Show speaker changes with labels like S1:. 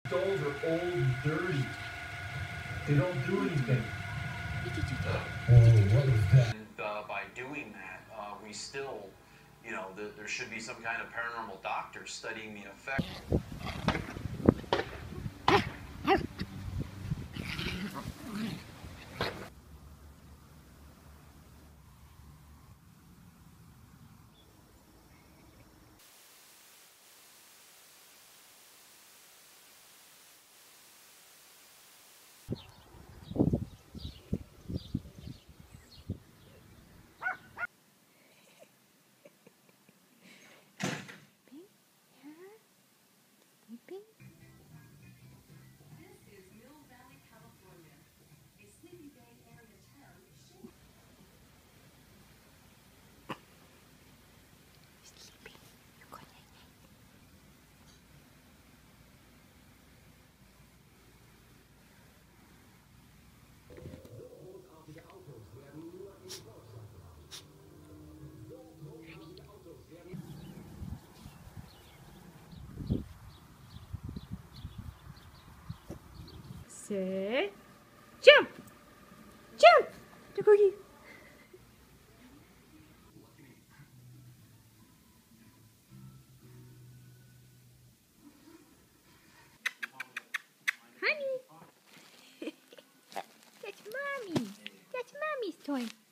S1: Dolls are old and dirty. They don't do anything.
S2: Oh, what was that?
S3: And by doing that, we still, there should be some kind of paranormal doctor studying the effect.
S4: Sleeping?
S5: This is Mill Valley, California, a Sleepy Bay area town shaped.
S4: Sleeping. You're going night night. Sit. Jump! Jump! The cookie. Honey. That's mommy. That's mommy's toy.